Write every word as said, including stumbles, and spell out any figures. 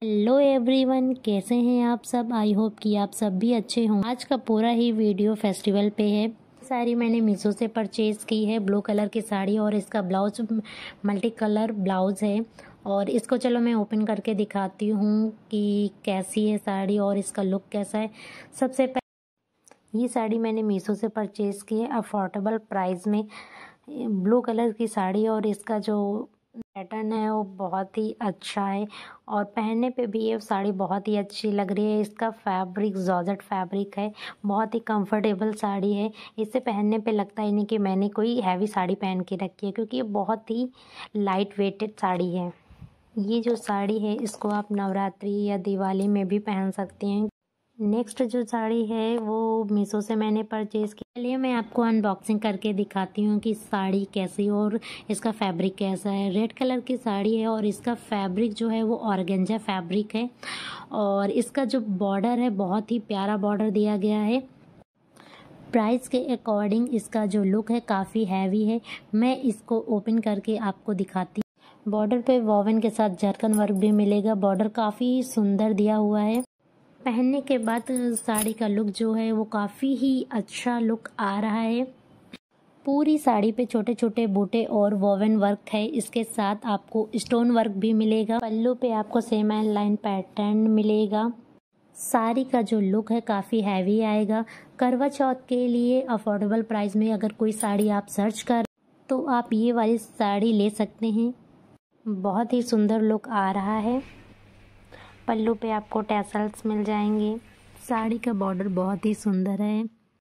Hello everyone, कैसे हैं आप सब। आई होप कि आप सब भी अच्छे हों। आज का पूरा ही वीडियो फेस्टिवल पे है। साड़ी मैंने मीशो से परचेज़ की है। ब्लू कलर की साड़ी और इसका ब्लाउज मल्टी कलर ब्लाउज है। और इसको चलो मैं ओपन करके दिखाती हूँ कि कैसी है साड़ी और इसका लुक कैसा है। सबसे पहले ये साड़ी मैंने मीशो से परचेज़ की है अफोर्डेबल प्राइस में। ब्लू कलर की साड़ी और इसका जो पैटर्न है वो बहुत ही अच्छा है और पहनने पे भी ये साड़ी बहुत ही अच्छी लग रही है। इसका फैब्रिक जॉर्जेट फैब्रिक है, बहुत ही कंफर्टेबल साड़ी है। इसे पहनने पे लगता ही नहीं कि मैंने कोई हैवी साड़ी पहन के रखी है, क्योंकि ये बहुत ही लाइट वेटेड साड़ी है। ये जो साड़ी है इसको आप नवरात्रि या दिवाली में भी पहन सकते हैं। नेक्स्ट जो साड़ी है वो मीशो से मैंने परचेज़ की। चलिए मैं आपको अनबॉक्सिंग करके दिखाती हूँ कि साड़ी कैसी और इसका फैब्रिक कैसा है। रेड कलर की साड़ी है और इसका फैब्रिक जो है वो ऑर्गेन्जा फैब्रिक है और इसका जो बॉर्डर है बहुत ही प्यारा बॉर्डर दिया गया है। प्राइस के अकॉर्डिंग इसका जो लुक है काफ़ी हैवी है। मैं इसको ओपन करके आपको दिखाती हूँ। बॉर्डर पे वोवन के साथ जरकन वर्क भी मिलेगा। बॉर्डर काफ़ी सुंदर दिया हुआ है। पहनने के बाद साड़ी का लुक जो है वो काफ़ी ही अच्छा लुक आ रहा है। पूरी साड़ी पे छोटे छोटे बूटे और वोवन वर्क है। इसके साथ आपको स्टोन वर्क भी मिलेगा। पल्लू पे आपको सेम लाइन पैटर्न मिलेगा। साड़ी का जो लुक है काफ़ी हैवी आएगा। करवा चौथ के लिए अफोर्डेबल प्राइस में अगर कोई साड़ी आप सर्च कर तो आप ये वाली साड़ी ले सकते हैं। बहुत ही सुंदर लुक आ रहा है। पल्लू पे आपको टैसल्स मिल जाएंगे। साड़ी का बॉर्डर बहुत ही सुंदर है।